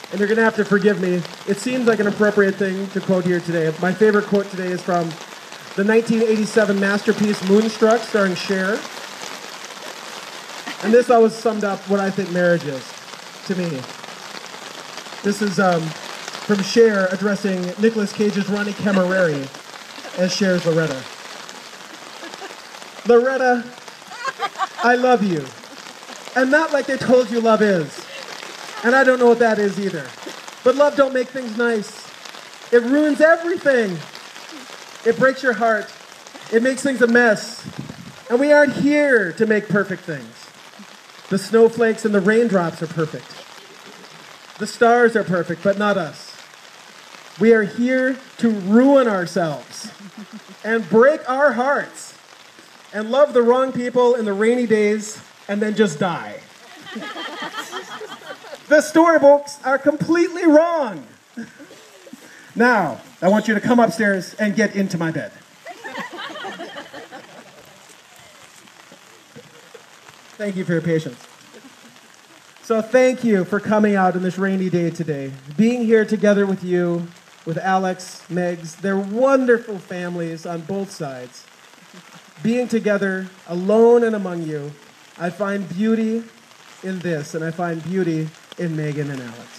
and you're going to have to forgive me. It seems like an appropriate thing to quote here today. My favorite quote today is from the 1987 masterpiece Moonstruck, starring Cher. And this always summed up what I think marriage is, to me. This is from Cher addressing Nicolas Cage's Ronnie Camerari as Cher's Loretta. Loretta, I love you. And not like they told you love is. And I don't know what that is either. But love don't make things nice. It ruins everything. It breaks your heart. It makes things a mess. And we aren't here to make perfect things. The snowflakes and the raindrops are perfect. The stars are perfect, but not us. We are here to ruin ourselves and break our hearts and love the wrong people in the rainy days and then just die. The storybooks are completely wrong. Now, I want you to come upstairs and get into my bed. Thank you for your patience. So thank you for coming out on this rainy day today, being here together with you, with Alex, Megs, their wonderful families on both sides. Being together, alone and among you, I find beauty in this, and I find beauty in Megan and Alex.